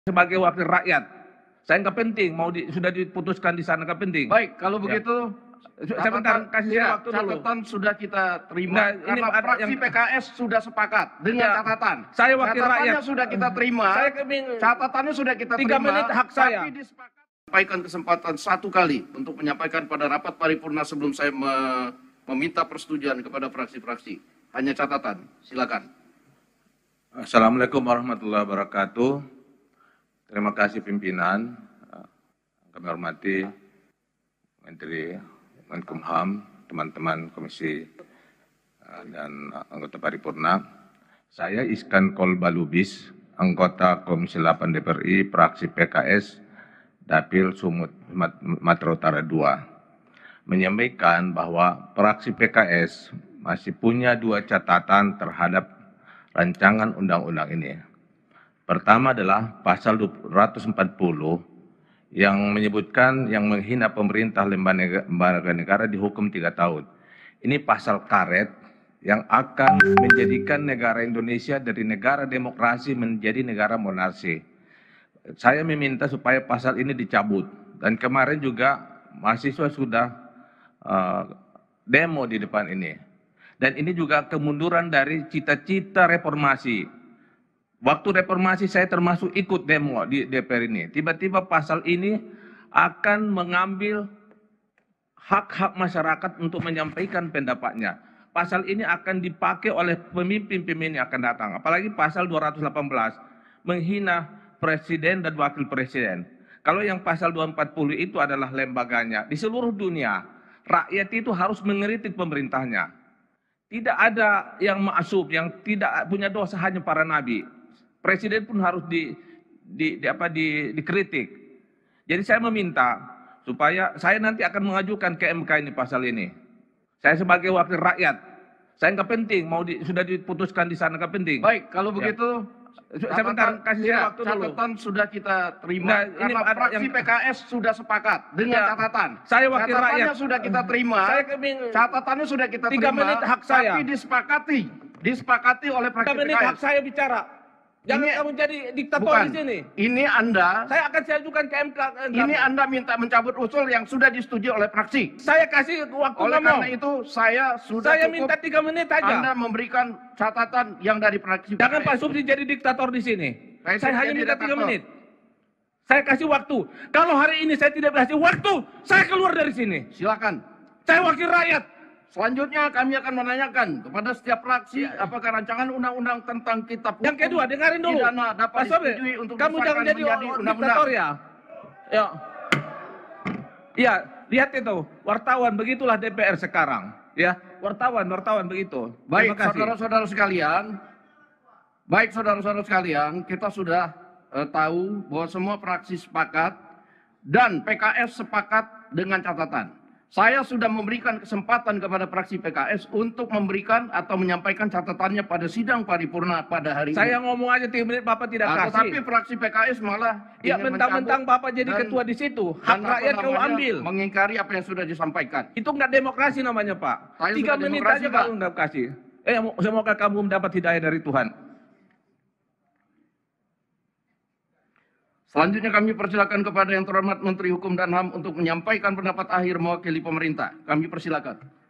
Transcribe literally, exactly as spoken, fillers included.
Sebagai wakil rakyat, saya nggak penting mau di, sudah diputuskan di sana nggak penting. Baik, kalau Ya. begitu Sebentar, kasih saya ya, waktu dulu. catatan sudah kita terima Nah, ini karena ada fraksi yang- P K S sudah sepakat dengan Ya, catatan. saya wakil Catatannya rakyat. sudah kita terima. Saya kebing- Catatannya sudah kita Tiga terima. menit hak saya. Tapi disepakati sampaikan kesempatan satu kali untuk menyampaikan pada rapat paripurna sebelum saya me- meminta persetujuan kepada fraksi-fraksi. Hanya catatan, silakan. Assalamualaikum warahmatullahi wabarakatuh. Terima kasih pimpinan. Kami hormati Menteri Menkumham, teman-teman Komisi dan anggota paripurna. Saya Iskan Kolbalubis, anggota Komisi delapan D P R R I, fraksi P K S, Dapil Sumut Matra Utara dua, menyampaikan bahwa fraksi P K S masih punya dua catatan terhadap rancangan undang-undang ini. Pertama adalah pasal dua ratus empat puluh yang menyebutkan yang menghina pemerintah lembaga negara dihukum tiga tahun. Ini pasal karet yang akan menjadikan negara Indonesia dari negara demokrasi menjadi negara monarki. Saya meminta supaya pasal ini dicabut. Dan kemarin juga mahasiswa sudah uh, demo di depan ini. Dan ini juga kemunduran dari cita-cita reformasi. Waktu reformasi saya termasuk ikut demo di D P R ini. Tiba-tiba pasal ini akan mengambil hak-hak masyarakat untuk menyampaikan pendapatnya. Pasal ini akan dipakai oleh pemimpin-pemimpin yang akan datang. Apalagi pasal dua ratus delapan belas menghina presiden dan wakil presiden. Kalau yang pasal dua ratus empat puluh itu adalah lembaganya. Di seluruh dunia, rakyat itu harus mengkritik pemerintahnya. Tidak ada yang maksum, yang tidak punya dosa, hanya para nabi. Presiden pun harus di, di, di apa di, dikritik. Jadi saya meminta supaya saya nanti akan mengajukan ke M K ini pasal ini. Saya sebagai wakil rakyat, saya nggak penting mau di, sudah diputuskan di sana nggak penting. Baik, kalau Ya. begitu Sebentar, kasih saya ya, waktu dulu. catatan sudah kita terima Nah, ini karena ada fraksi yang- P K S sudah sepakat dengan Ya, catatan. saya wakil Catatannya rakyat. sudah kita terima. Saya kebing- Catatannya sudah kita Tiga terima. menit hak saya. Tapi disepakati, disepakati oleh fraksi Tiga P menit K S. hak saya bicara. Jangan Ini- kamu jadi diktator Bukan. di sini. Ini Anda, Saya akan saya ajukan ke M K. ini Anda minta mencabut usul yang sudah disetujui oleh fraksi. Saya kasih waktu Oleh ngomong. karena itu saya sudah Saya cukup minta tiga menit aja. Anda memberikan catatan yang dari fraksi P K S. Jangan Pak Supri jadi diktator di sini. Saya Saya hanya jadi minta tiga diktator. menit. Saya kasih waktu. Kalau hari ini saya tidak kasih waktu, saya keluar dari sini. Silakan. Saya wakil rakyat. Selanjutnya kami akan menanyakan kepada setiap fraksi apakah rancangan undang-undang tentang kitab hukum Yang kedua, dengarin dulu. pidana dapat Pak Sobri, disetujui untuk kamu disahkan jangan jadi menjadi diktator undang-undang. ya. Ya. Iya, lihat itu. Wartawan, begitulah D P R sekarang. Ya, wartawan, wartawan begitu. Baik, Terima kasih. saudara-saudara sekalian. Baik, saudara-saudara sekalian, kita sudah eh, tahu bahwa semua fraksi sepakat dan P K S sepakat dengan catatan. Saya sudah memberikan kesempatan kepada fraksi P K S untuk memberikan atau menyampaikan catatannya pada sidang paripurna pada hari Saya ini. ngomong aja tiga menit, Bapak tidak Nah, kasih. tetapi fraksi P K S malah Ya, ingin mentang-mentang mencabut Bapak jadi dan- ketua di situ. dan Hak apa rakyat kau namanya, ambil. mengingkari apa yang sudah disampaikan. Itu enggak demokrasi namanya, Pak. Saya Tiga sudah menit demokrasi, aja Pak. kalau enggak kasih. Eh, semoga kamu mendapat hidayah dari Tuhan. Selanjutnya kami persilakan kepada yang terhormat Menteri Hukum dan H A M untuk menyampaikan pendapat akhir mewakili pemerintah. Kami persilakan.